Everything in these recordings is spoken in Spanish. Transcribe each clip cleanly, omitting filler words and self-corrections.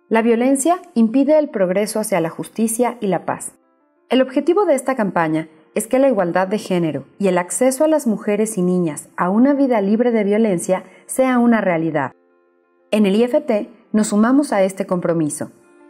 La violencia impide el progreso hacia la justicia y la paz. El objetivo de esta campaña es que la igualdad de género y el acceso a las mujeres y niñas a una vida libre de violencia sea una realidad. En el IFT nos sumamos a este compromiso.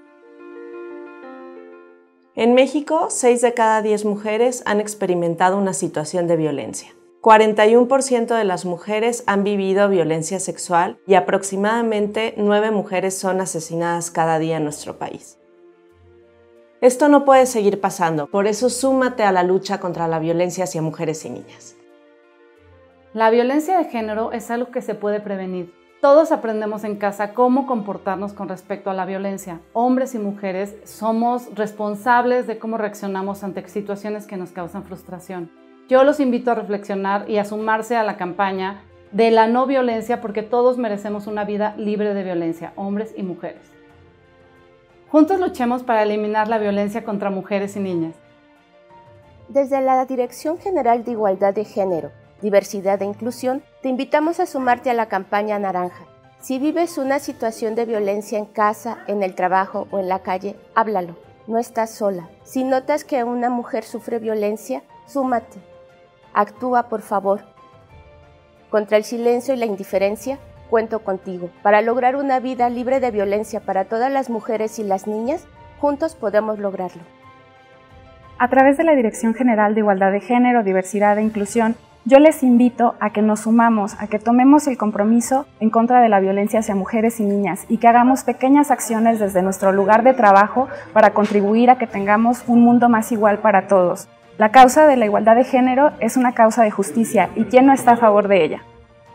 En México, 6 de cada 10 mujeres han experimentado una situación de violencia. 41% de las mujeres han vivido violencia sexual y aproximadamente 9 mujeres son asesinadas cada día en nuestro país. Esto no puede seguir pasando, por eso súmate a la lucha contra la violencia hacia mujeres y niñas. La violencia de género es algo que se puede prevenir. Todos aprendemos en casa cómo comportarnos con respecto a la violencia. Hombres y mujeres somos responsables de cómo reaccionamos ante situaciones que nos causan frustración. Yo los invito a reflexionar y a sumarse a la campaña de la no violencia porque todos merecemos una vida libre de violencia, hombres y mujeres. Juntos luchemos para eliminar la violencia contra mujeres y niñas. Desde la Dirección General de Igualdad de Género, Diversidad e Inclusión, te invitamos a sumarte a la campaña Naranja. Si vives una situación de violencia en casa, en el trabajo o en la calle, háblalo. No estás sola. Si notas que una mujer sufre violencia, súmate. Actúa, por favor. Contra el silencio y la indiferencia, cuento contigo. Para lograr una vida libre de violencia para todas las mujeres y las niñas, juntos podemos lograrlo. A través de la Dirección General de Igualdad de Género, Diversidad e Inclusión, yo les invito a que nos sumamos, a que tomemos el compromiso en contra de la violencia hacia mujeres y niñas y que hagamos pequeñas acciones desde nuestro lugar de trabajo para contribuir a que tengamos un mundo más igual para todos. La causa de la igualdad de género es una causa de justicia y ¿quién no está a favor de ella?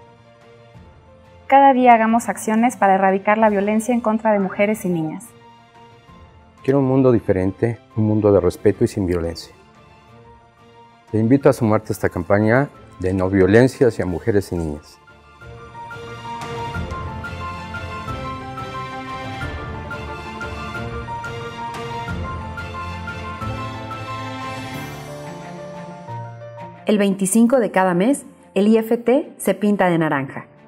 Cada día hagamos acciones para erradicar la violencia en contra de mujeres y niñas. Quiero un mundo diferente, un mundo de respeto y sin violencia. Te invito a sumarte a esta campaña de no violencia hacia mujeres y niñas. El 25 de cada mes, el IFT se pinta de naranja.